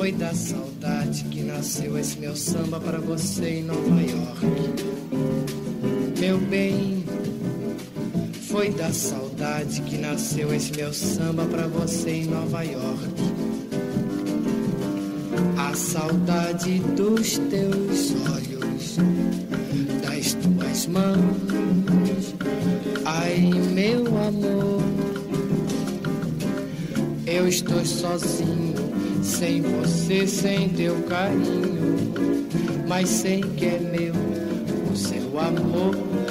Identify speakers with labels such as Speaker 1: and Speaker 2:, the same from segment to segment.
Speaker 1: Foi da saudade que nasceu esse meu samba para você em Nova York. Meu bem, foi da saudade que nasceu esse meu samba para você em Nova York. A saudade dos teus olhos, das tuas mãos. Ai, meu amor, eu estou sozinho, sem você, sem teu carinho, mas sei que é meu o seu amor,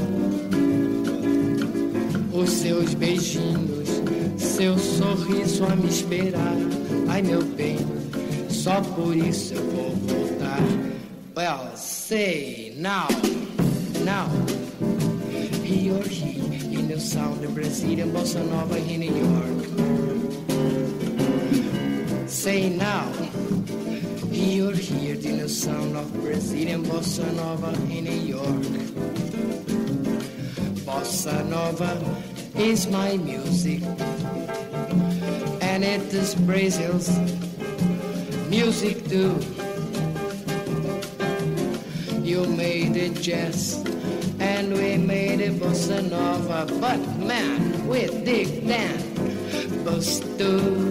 Speaker 1: os seus beijinhos, seu sorriso a me esperar. Ai, meu bem, só por isso eu vou voltar. Well, say now, now. You're here in the sound of Brazilian bossa nova in New York. Say now. You're here in the sound of Brazilian bossa nova in New York. Bossa nova is my music, and it is Brazil's music too. You made it jazz, and we made it bossa nova, but man, we dig that bossa too.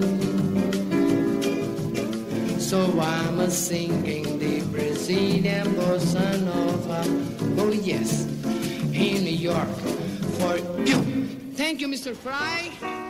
Speaker 1: So I'm singing the Brazilian bossa nova, oh yes, in New York for you. Thank you, Mr. Fry.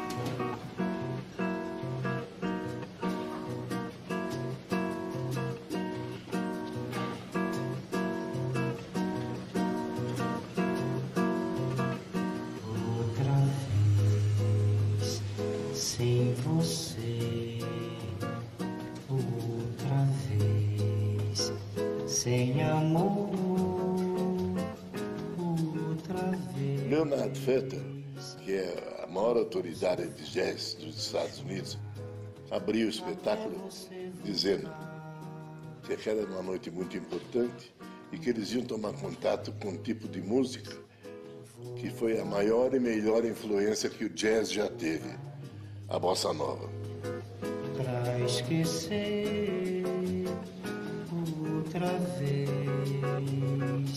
Speaker 2: Sem você, outra vez, sem amor, outra vez.
Speaker 3: Leonard Feather, que é a maior autoridade de jazz dos Estados Unidos, abriu o espetáculo dizendo que aquela era uma noite muito importante e que eles iam tomar contato com um tipo de música que foi a maior e melhor influência que o jazz já teve, a bossa nova.
Speaker 2: Pra esquecer outra vez.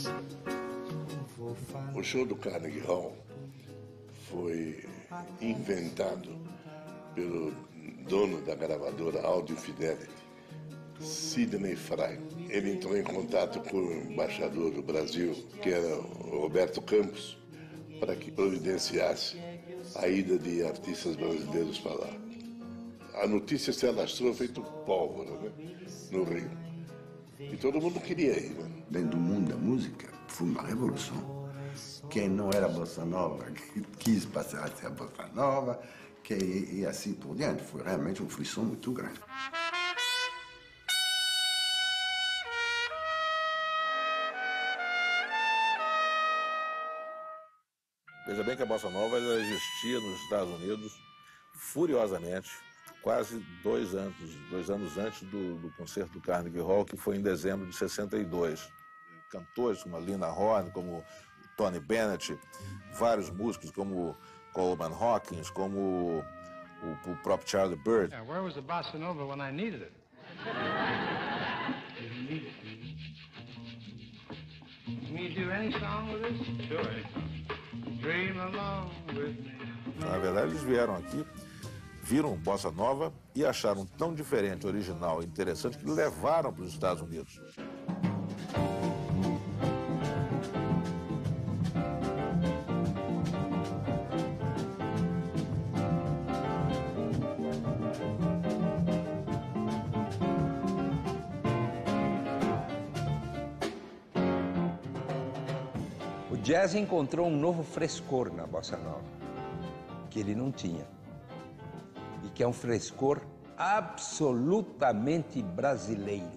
Speaker 3: O show do Carnegie Hall foi inventado pelo dono da gravadora Audio Fidelity, Sidney Fry. Ele entrou em contato com o embaixador do Brasil, que era o Roberto Campos, para que providenciasse a ida de artistas brasileiros para lá. A notícia se alastrou feito pólvora, né, no Rio. E todo mundo queria ir. Né?
Speaker 4: Dentro do mundo da música, foi uma revolução. Quem não era bossa nova quis passar a ser a bossa nova, e assim por diante. Foi realmente um frisson muito grande.
Speaker 5: Veja bem que a bossa nova ela existia nos Estados Unidos furiosamente, quase 2 anos antes do concerto do Carnegie Hall, que foi em dezembro de 62. Cantores como a Lina Horne, como Tony Bennett, vários músicos como Coleman Hawkins, como o próprio Charlie Bird.
Speaker 6: Yeah, where was the bossa nova when I needed it? Can you do any song with this? Sure, any song. Dream along with me.
Speaker 5: Na verdade, eles vieram aqui, viram bossa nova e acharam tão diferente, original e interessante que levaram para os Estados Unidos.
Speaker 7: O jazz encontrou um novo frescor na bossa nova, que ele não tinha, e que é um frescor absolutamente brasileiro.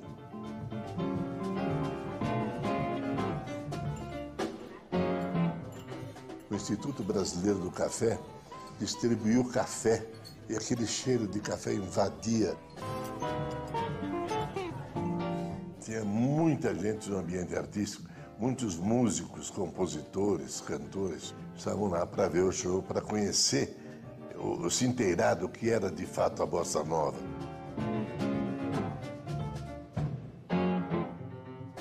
Speaker 3: O Instituto Brasileiro do Café distribuiu café e aquele cheiro de café invadia. Tinha muita gente no ambiente artístico. Muitos músicos, compositores, cantores estavam lá para ver o show, para conhecer, se inteirar do que era de fato a bossa nova.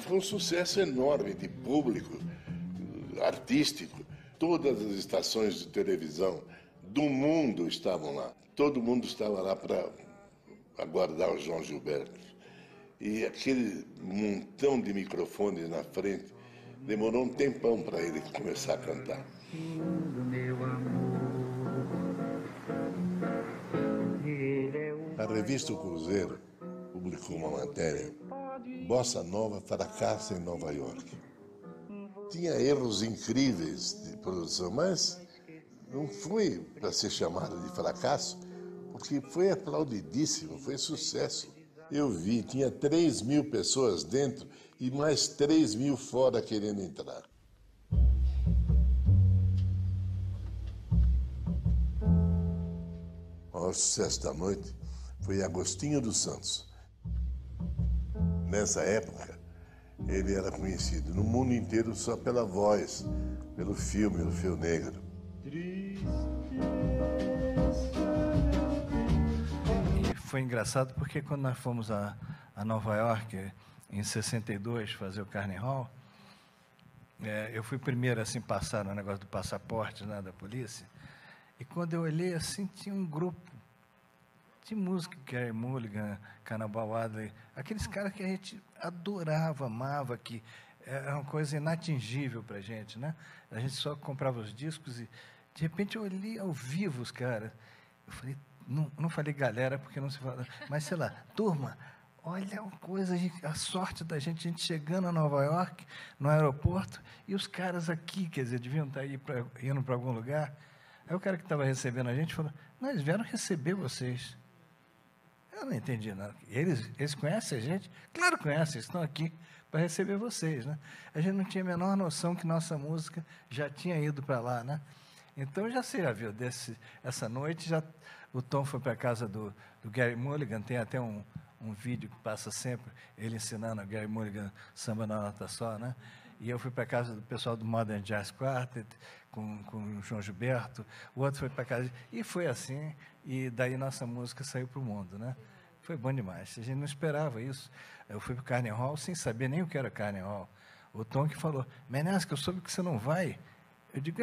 Speaker 3: foi um sucesso enorme de público, artístico. Todas as estações de televisão do mundo estavam lá. Todo mundo estava lá para aguardar o João Gilberto. E aquele montão de microfones na frente, demorou um tempão para ele começar a cantar. A revista O Cruzeiro publicou uma matéria: Bossa Nova fracassa em Nova York. Tinha erros incríveis de produção, mas não foi para ser chamado de fracasso, porque foi aplaudidíssimo, foi sucesso. Eu vi, tinha 3.000 pessoas dentro e mais 3.000 fora querendo entrar. O maior sucesso da noite foi Agostinho dos Santos. Nessa época, ele era conhecido no mundo inteiro só pela voz, pelo filme, o Fio Negro.
Speaker 8: E foi engraçado porque quando nós fomos a Nova York, em 62, fazer o Carnegie Hall, eu fui primeiro assim passar no negócio do passaporte, né, da polícia, e quando eu olhei assim, tinha um grupo de música, Gary Mulligan, Cannonball Adderley, aqueles caras que a gente adorava, amava, que era uma coisa inatingível para a gente, né? A gente só comprava os discos e, de repente, eu olhei ao vivo os caras. Eu falei, não falei galera, porque não se fala, mas sei lá, turma, olha a coisa, a sorte da gente, a gente chegando a Nova York, no aeroporto, e os caras aqui, quer dizer, deviam estar indo para algum lugar. Aí o cara que estava recebendo a gente falou, não, eles vieram receber vocês. Eu não entendi nada. Eles conhecem a gente? Claro que conhecem, eles estão aqui para receber vocês, né? A gente não tinha a menor noção que nossa música já tinha ido para lá, né? Então, já se já viu, essa noite, o Tom foi para a casa do Gary Mulligan, tem até um vídeo que passa sempre, ele ensinando a Gary Mulligan samba na nota só, né? E eu fui para a casa do pessoal do Modern Jazz Quartet, com o João Gilberto, o outro foi para casa, e foi assim, e daí nossa música saiu para o mundo, né? Foi bom demais, a gente não esperava isso. Eu fui para o Carnegie Hall sem saber nem o que era Carnegie Hall. O Tom que falou, Menesca, eu soube que você não vai. Eu digo,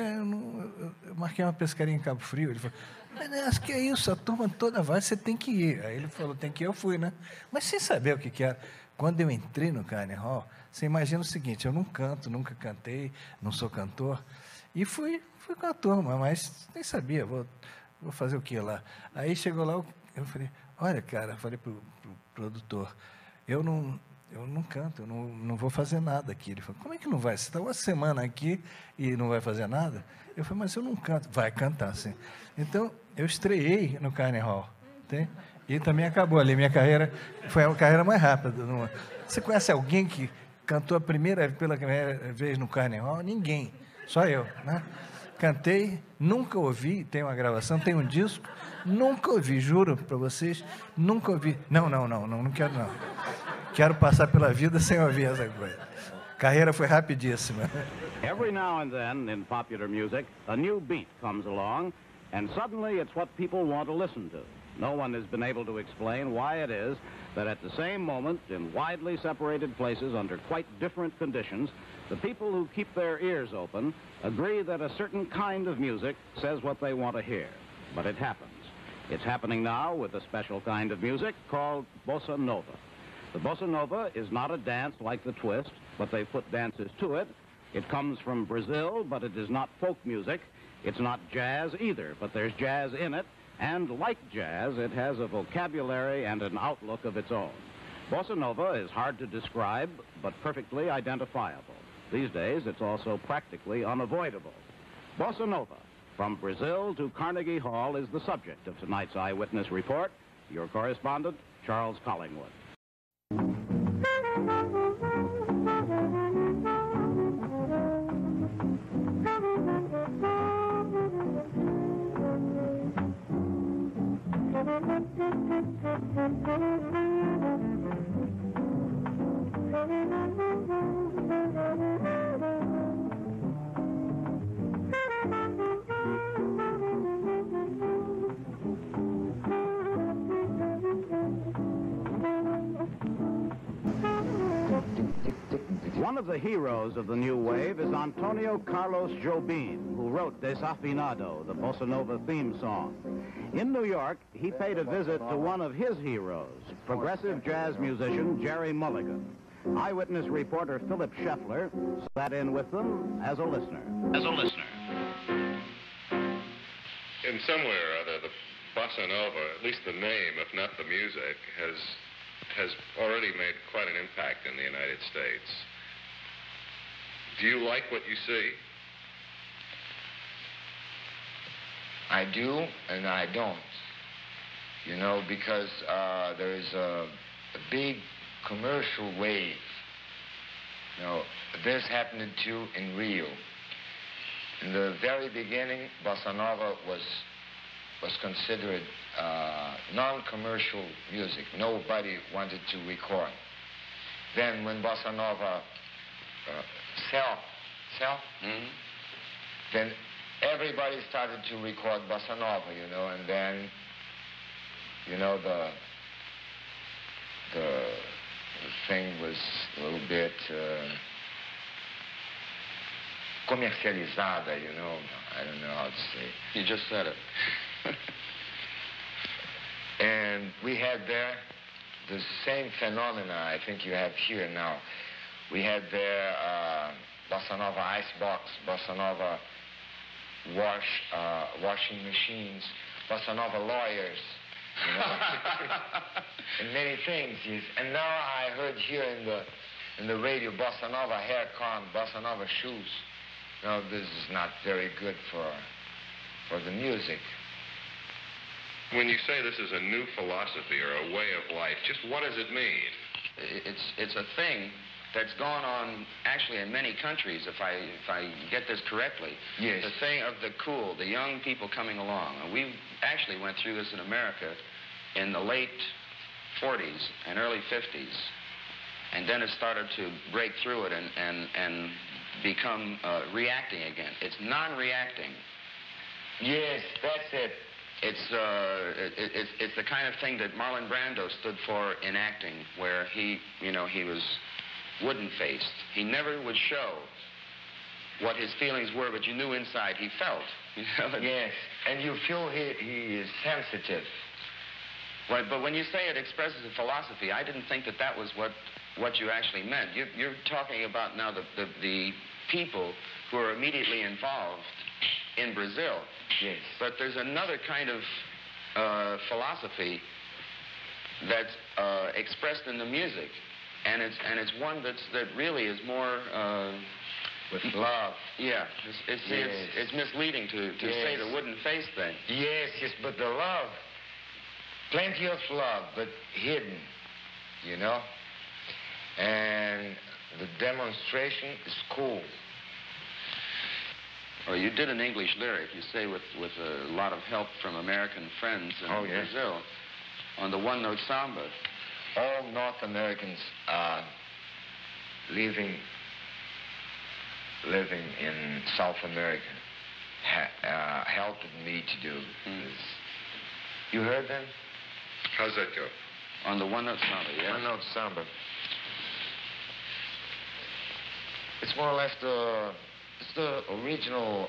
Speaker 8: eu marquei uma pescaria em Cabo Frio. Ele falou, Menesca, que é isso? A turma toda vai, você tem que ir. Aí ele falou, tem que ir, eu fui, né? Mas sem saber o que era. Quando eu entrei no Carnegie Hall, você imagina o seguinte, eu não canto, nunca cantei, não sou cantor, e fui com a turma, mas nem sabia, vou fazer o que lá? Aí chegou lá, eu falei, olha, cara, falei para o produtor, eu não canto, eu não vou fazer nada aqui. Ele falou, como é que não vai? Você está uma semana aqui e não vai fazer nada? Eu falei, mas eu não canto. Vai cantar, sim. Então, eu estreiei no Carnegie Hall, tem? E também acabou ali. Minha carreira foi a carreira mais rápida. Você conhece alguém que cantou pela primeira vez no Carnegie Hall? Ninguém, só eu, né? Cantei, nunca ouvi, tem uma gravação, tem um disco, nunca ouvi, juro para vocês, nunca ouvi. Não quero não. Quero passar pela vida sem ouvir essa coisa. Carreira foi rapidíssima.
Speaker 9: Every now and then in popular music, a new beat comes along, and suddenly it's what people want to listen to. No one has been able to explain why it is that at the same moment, in widely separated places under quite different conditions, the people who keep their ears open agree that a certain kind of music says what they want to hear. But it happens. It's happening now with a special kind of music called bossa nova. The bossa nova is not a dance like the twist, but they put dances to it. It comes from Brazil, but it is not folk music. It's not jazz either, but there's jazz in it. And like jazz, it has a vocabulary and an outlook of its own. Bossa nova is hard to describe, but perfectly identifiable. These days, it's also practically unavoidable. Bossa nova, from Brazil to Carnegie Hall, is the subject of tonight's Eyewitness Report. Your correspondent, Charles Collingwood. One of the heroes of the new wave is Antonio Carlos Jobim, who wrote Desafinado, the bossa nova theme song. In New York, he paid a visit to one of his heroes, progressive jazz musician Jerry Mulligan. Eyewitness reporter Philip Scheffler sat in with them as a listener.
Speaker 10: In some way or other, the bossa nova, at least the name, if not the music, has already made quite an impact in the United States. Do you like what you see?
Speaker 11: I do and I don't. You know, because there is a big commercial wave. You know, this happened too in Rio. In the very beginning, bossa nova was considered non-commercial music. Nobody wanted to record. Then when bossa nova then everybody started to record bossa nova, you know, and then, you know, the thing was a little bit comercializada, you know. I don't know how to say.
Speaker 10: You just said it.
Speaker 11: And we had there the same phenomena I think you have here now. We had there bossa nova icebox, bossa nova washing machines, bossa nova lawyers, you know, and many things. Yes. And now I heard here in the radio bossa nova hair comb, bossa nova shoes. No, this is not very good for the music.
Speaker 10: When you say this is a new philosophy or a way of life, just what does it mean?
Speaker 12: It's a thing that's gone on actually in many countries, if I get this correctly.
Speaker 11: Yes.
Speaker 12: The thing of the cool, the young people coming along. We actually went through this in America in the late 40s and early 50s. And then it started to break through it and become reacting again. It's non-reacting.
Speaker 11: Yes, that's it.
Speaker 12: It's the kind of thing that Marlon Brando stood for in acting, where he was wooden-faced. He never would show what his feelings were, but you knew inside he felt. You know?
Speaker 11: Yes, and you feel he is sensitive.
Speaker 12: Well, but when you say it expresses a philosophy, I didn't think that was what you actually meant. You're talking about now the people who are immediately involved in Brazil.
Speaker 11: Yes.
Speaker 12: But there's another kind of philosophy that's expressed in the music, and it's one that really is more
Speaker 11: with love.
Speaker 12: Yeah, it's misleading to say the wooden face thing.
Speaker 11: Yes, but the love, plenty of love, but hidden, you know. And the demonstration is cool.
Speaker 12: Well, you did an English lyric, you say, with a lot of help from American friends in Brazil, on the one-note samba.
Speaker 11: All North Americans living in South America helped me to do this. You heard them?
Speaker 10: How's that go?
Speaker 12: On the one-note samba, yeah?
Speaker 11: One-note samba. It's more or less the original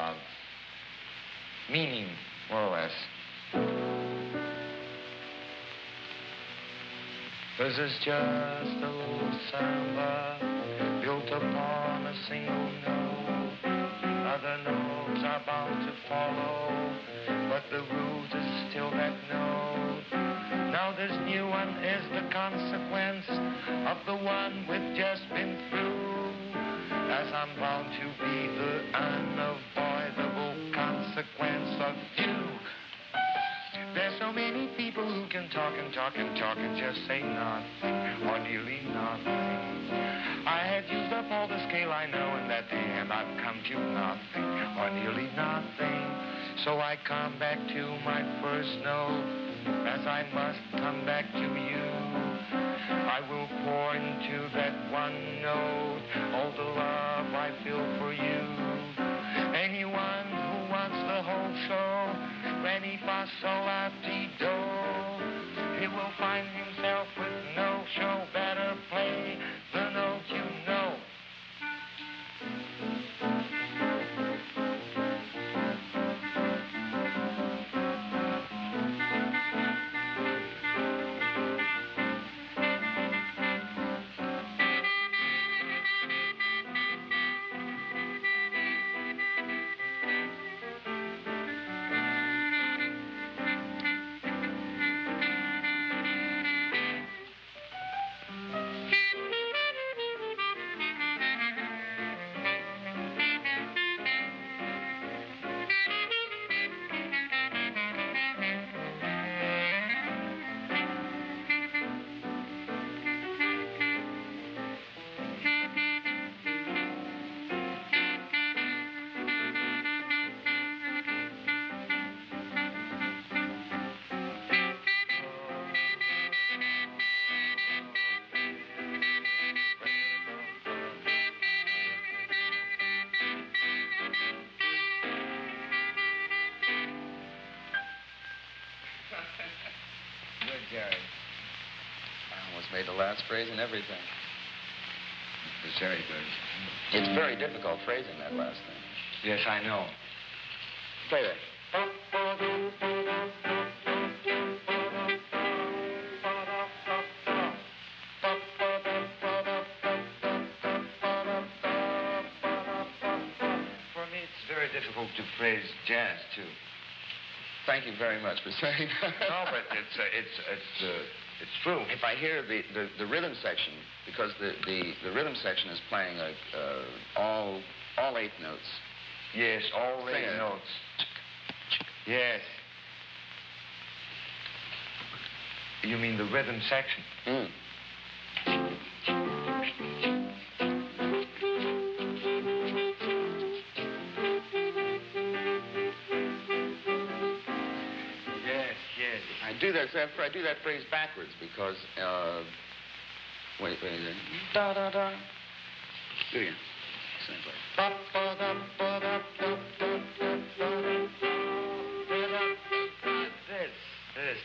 Speaker 11: meaning, more or less. This is just a little samba built upon a single note. Other notes are bound to follow, but the root is still that note. Now this new one is the consequence of the one we've just been through. As I'm bound to be the unavoidable consequence of you. There's so many people who can talk and talk and talk and just say nothing, or nearly nothing. I had used up all the scale I know in that day, and I've come to nothing, or nearly nothing. So I come back to my first note, as I must come back to you. I will pour into that one note all the love I feel for you. Anyone who wants the whole show, Reni fa sol la ti do, he will find himself with no show. Better play the note you know.
Speaker 12: Made the last phrase and everything.
Speaker 11: It's very good.
Speaker 12: It's very difficult phrasing that last thing.
Speaker 11: Yes, I know.
Speaker 12: Play that.
Speaker 11: For me, it's very difficult to phrase jazz, too.
Speaker 12: Thank you very much for saying that.
Speaker 11: No, but it's true.
Speaker 12: If I hear the rhythm section, because the rhythm section is playing all 8 notes.
Speaker 11: Yes, all 8 notes. Yes. You mean the rhythm section?
Speaker 12: Mm. I do that phrase backwards because, wait. Da, da, da. Do you? Same place.
Speaker 11: This.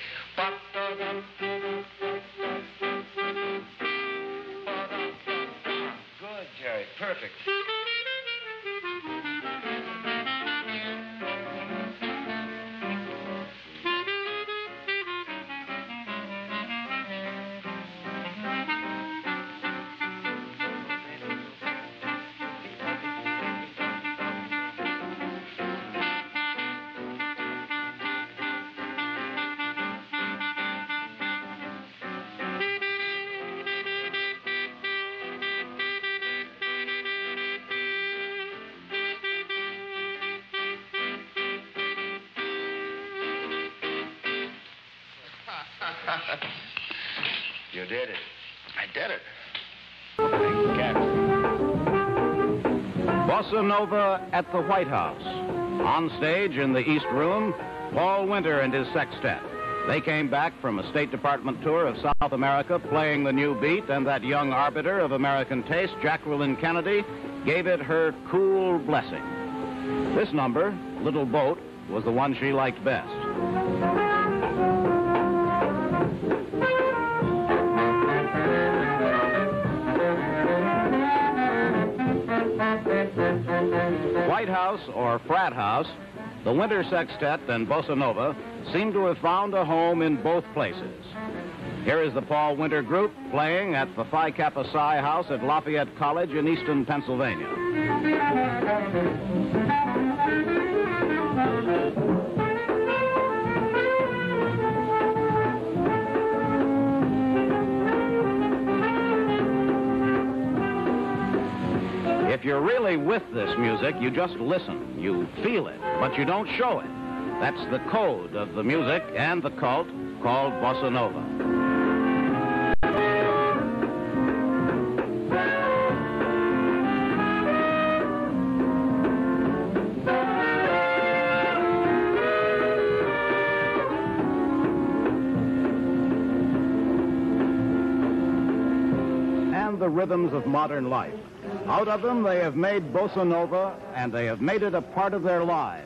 Speaker 11: Good, Jerry. Perfect. You did it.
Speaker 12: I did it.
Speaker 9: Bossa Nova at the White House. On stage in the East Room, Paul Winter and his sextet. They came back from a State Department tour of South America playing the new beat, and that young arbiter of American taste, Jacqueline Kennedy, gave it her cool blessing. This number, Little Boat, was the one she liked best. White House or Frat House, the Winter Sextet and Bossa Nova seem to have found a home in both places. Here is the Paul Winter Group playing at the Phi Kappa Psi House at Lafayette College in Easton, Pennsylvania. If you're really with this music, you just listen. You feel it, but you don't show it. That's the code of the music and the cult called Bossa Nova. And the rhythms of modern life. Out of them, they have made Bossa Nova, and they have made it a part of their lives.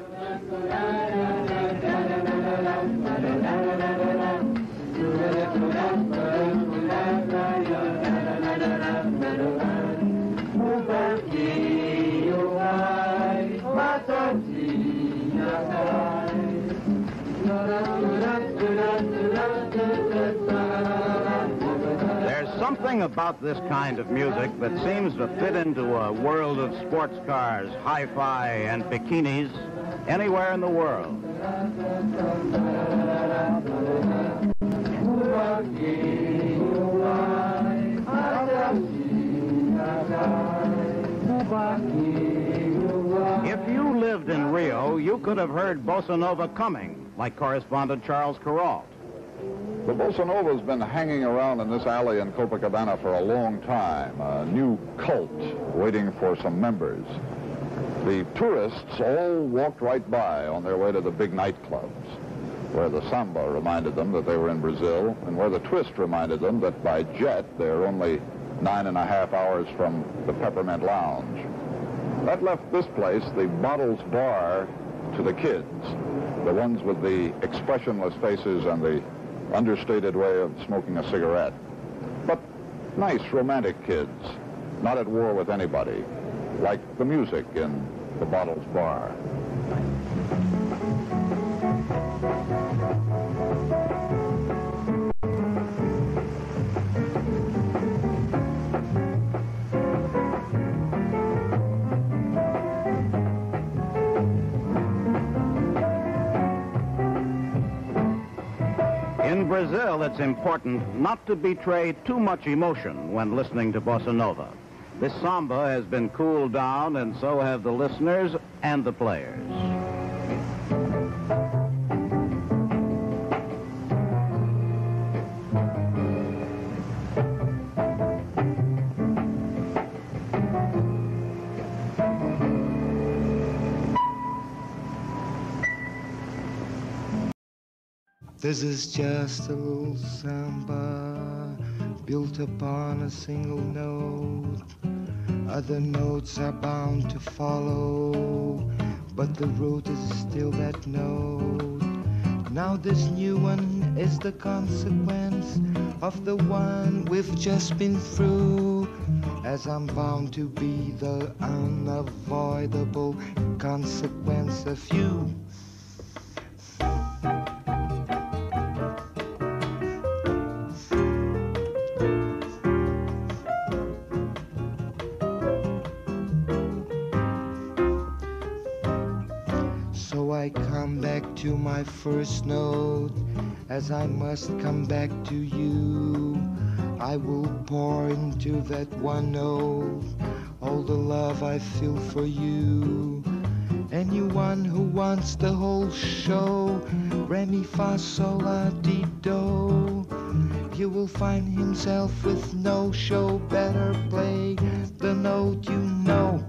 Speaker 9: Something about this kind of music that seems to fit into a world of sports cars, hi-fi, and bikinis anywhere in the world. If you lived in Rio, you could have heard Bossa Nova coming, like correspondent Charles Kuralt.
Speaker 13: The Bossa Nova's been hanging around in this alley in Copacabana for a long time, a new cult waiting for some members. The tourists all walked right by on their way to the big nightclubs, where the samba reminded them that they were in Brazil, and where the twist reminded them that by jet they're only 9.5 hours from the Peppermint Lounge. That left this place, the Bottles Bar, to the kids, the ones with the expressionless faces and the understated way of smoking a cigarette. But Nice, romantic kids, not at war with anybody, like the music in the Bottles Bar.
Speaker 9: In Brazil, it's important not to betray too much emotion when listening to bossa nova. This samba has been cooled down, and so have the listeners and the players.
Speaker 1: This is just a little samba built upon a single note. Other notes are bound to follow, but the root is still that note. Now this new one is the consequence of the one we've just been through, as I'm bound to be the unavoidable consequence of you. I come back to my first note, as I must come back to you. I will pour into that one note all the love I feel for you. Anyone who wants the whole show, re mi fa sol la ti do, you will find himself with no show. Better play the note you know.